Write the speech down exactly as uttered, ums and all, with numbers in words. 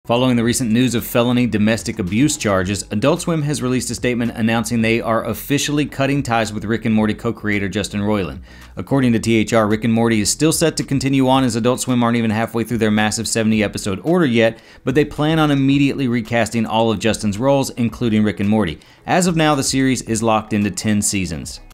Following the recent news of felony domestic abuse charges, Adult Swim has released a statement announcing they are officially cutting ties with Rick and Morty co-creator Justin Roiland. According to T H R, Rick and Morty is still set to continue on, as Adult Swim aren't even halfway through their massive seventy episode order yet, but they plan on immediately recasting all of Justin's roles, including Rick and Morty. As of now, the series is locked into ten seasons.